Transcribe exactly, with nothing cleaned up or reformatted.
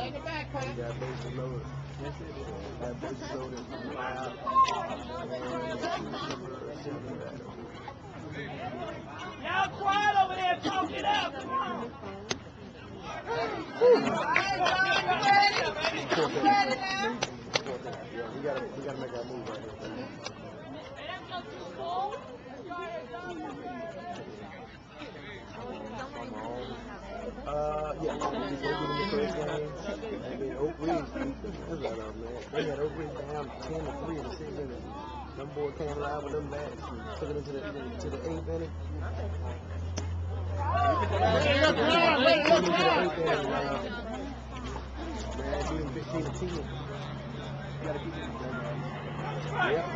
got bases loaded. Got bases loaded. Y'all quiet over there, talk it out. Come on. We gotta, we gotta make our move right here. Uh, yeah, they did in the first game. And then Oak Ridge, they had Oak Ridge down ten to three in the sixth inning. Them boys came alive with them bats and took it into the, to the eighth inning. Man, beat them fifteen to ten. You gotta keep it. Yep.